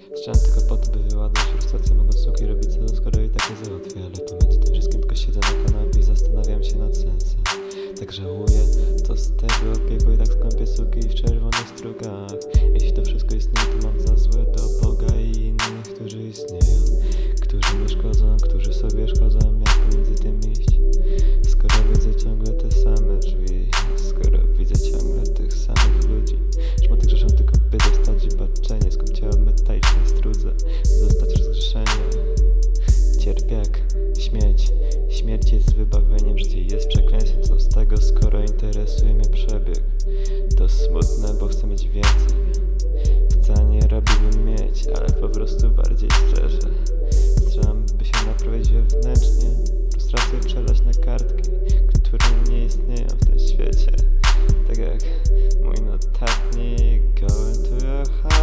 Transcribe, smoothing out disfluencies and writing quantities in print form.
Strzelam tylko po to, by wyładować frustrację. Mogą suki robić co, skoro i tak je załatwię. Ale pomiędzy tym wszystkim tylko siedzę na kanapie i zastanawiam się nad sensem. Tak żałuję, to z tego opiegu i tak skąpię suki w czerwonych strugach. Jeśli to wszystko istnieje, to mam za złe do Boga i innych, którzy istnieją, którzy mi szkodzą, którzy sobie szkodzą. Jak pomiędzy tym iść, skoro widzę ciągle te same drzwi, skoro widzę ciągle tych samych ludzi. Szmaty grzeszą tylko, by dostać baczenie, skąd ciało metalicznej strudze, dostać rozgrzeszenie. Cierpię jak śmierć. Śmierć jest wybawieniem, życie jest przekleństwem. Co z tego, skoro interesuje mnie przebieg? To smutne, bo chcę mieć więcej. Wcale nie robiłbym mieć, ale po prostu bardziej szczerze. Strzelam, by się naprawić wewnętrznie, frustrację przelać na kartki, które nie istnieją w tym świecie. Tak jak mój notatnik, going to your heart.